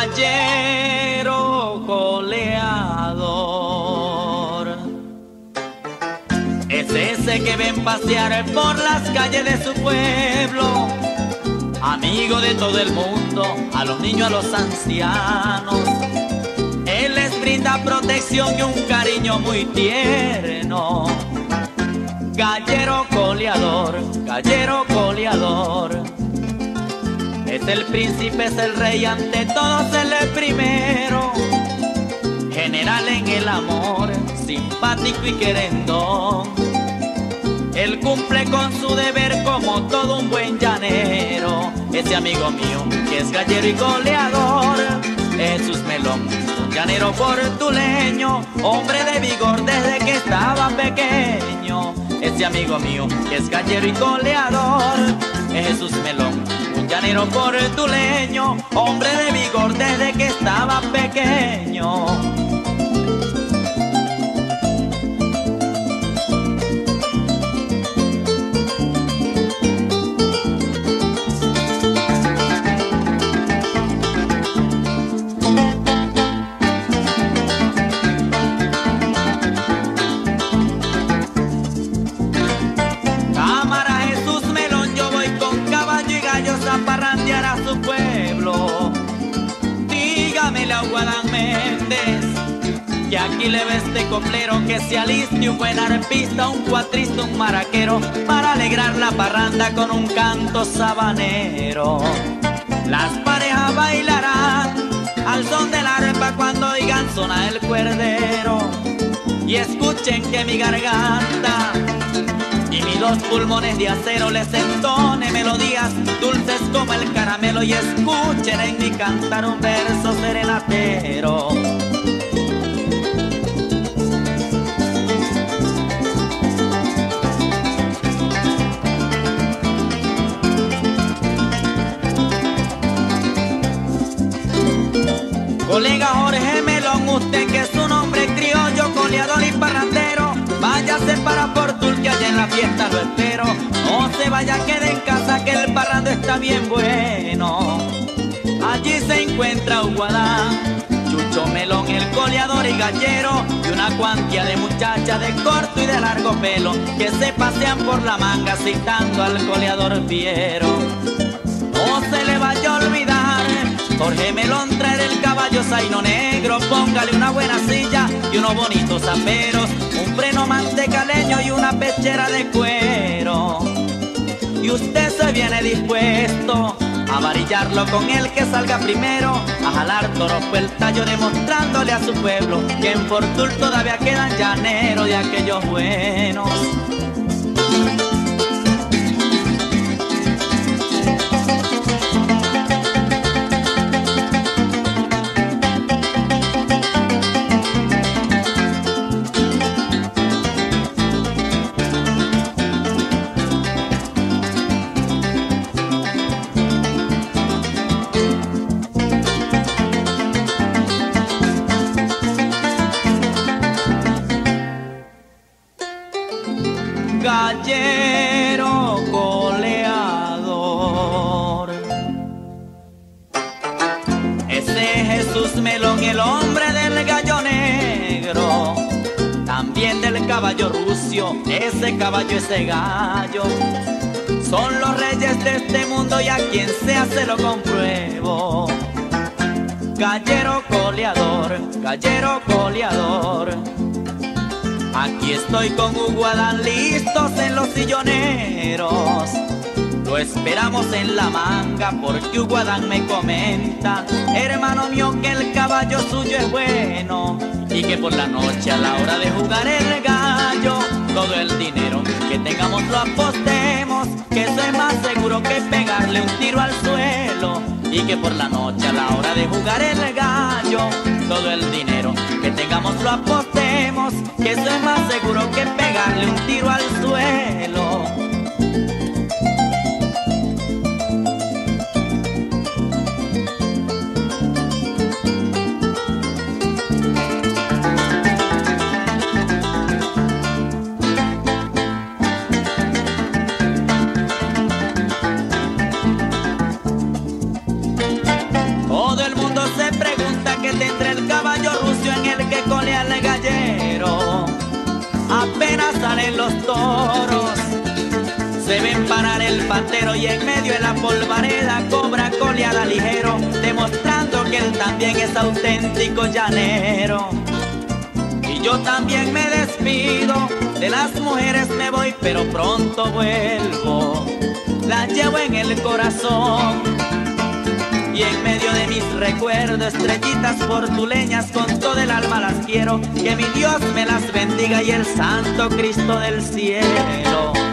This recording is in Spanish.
Gallero goleador. Es ese que ven pasear por las calles de su pueblo, amigo de todo el mundo, a los niños, a los ancianos. Él les brinda protección y un cariño muy tierno. Gallero goleador, gallero goleador. Es el príncipe, es el rey, ante todos él es primero. General en el amor, simpático y querendón. Él cumple con su deber como todo un buen llanero. Ese amigo mío que es gallero y goleador, Jesús Melón, un llanero portuleño, hombre de vigor desde que estaba pequeño. Ese amigo mío que es gallero y goleador, Jesús Melón, un llanero portuleño, hombre de vigor desde que estaba pequeño. Parrandear a su pueblo. Dígamele a Guadán Méndez que aquí le ve este coplero, que se aliste un buen arpista, un cuatrista, un maraquero, para alegrar la parranda con un canto sabanero. Las parejas bailarán al son de la arpa cuando oigan sonar el cuerdero, y escuchen que mi garganta y mis dos pulmones de acero les entone melodías dulces como el caramelo, y escuchen en mi cantar un verso serenatero. Colega Jorge Melón, usted que es un hombre criollo, goleador y parrandero, váyase para Portul que allá en la fiesta lo espero. No se vaya, quede en casa que el parrando está bien bueno. Allí se encuentra Guadán, Chucho Melón, el goleador y gallero, y una cuantía de muchachas de corto y de largo pelo que se pasean por la manga citando al goleador fiero. No se le vaya a olvidar, Jorge Melón, traer el caballo zaino negro, póngale una buena silla y unos bonitos zaperos, un freno mantecaleño y una pechera de cuero. Y usted se viene dispuesto a varillarlo con el que salga primero, a jalar toros por el tallo, demostrándole a su pueblo que en Portul todavía quedan llaneros de aquellos buenos. Gallero goleador. Ese es Jesús Melón, el hombre del gallo negro, también del caballo rucio, ese caballo, ese gallo. Son los reyes de este mundo y a quien sea se lo compruebo. Gallero goleador, gallero goleador. Aquí estoy con Guadán listos en los silloneros. Lo esperamos en la manga porque Guadán me comenta, hermano mío, que el caballo suyo es bueno y que por la noche a la hora de jugar el gallo, todo el dinero que tengamos lo apostemos, que eso es más seguro que pegarle un tiro al suelo. Y que por la noche a la hora de jugar el gallo, todo el dinero que tengamos lo apostemos, que eso es más seguro que pegarle un tiro al suelo. toros. Se ven parar el pantero y en medio de la polvareda cobra coleada ligero, demostrando que él también es auténtico llanero. Y yo también me despido, de las mujeres me voy, pero pronto vuelvo. Las llevo en el corazón y en medio de mis recuerdos, estrellitas portuleñas, con todo el alma las quiero. Que mi Dios me las bendiga y el Santo Cristo del cielo